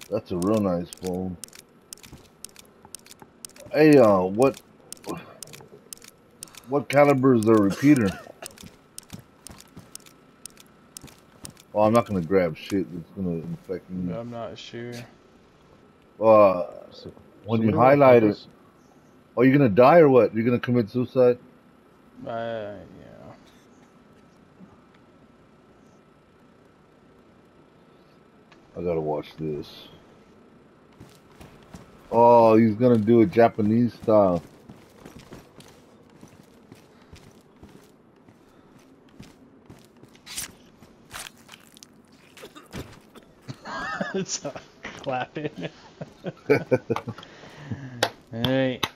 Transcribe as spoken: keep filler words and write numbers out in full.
That's a real nice phone. Hey, uh, what what caliber is the repeater? Oh, I'm not gonna grab shit that's gonna infect me. I'm not sure. Uh, So, when you somebody want to highlight help it, us? are you gonna die or what? You're gonna commit suicide? Uh, yeah. I gotta watch this. Oh, he's gonna do it Japanese style. It's uh, clapping. Alright.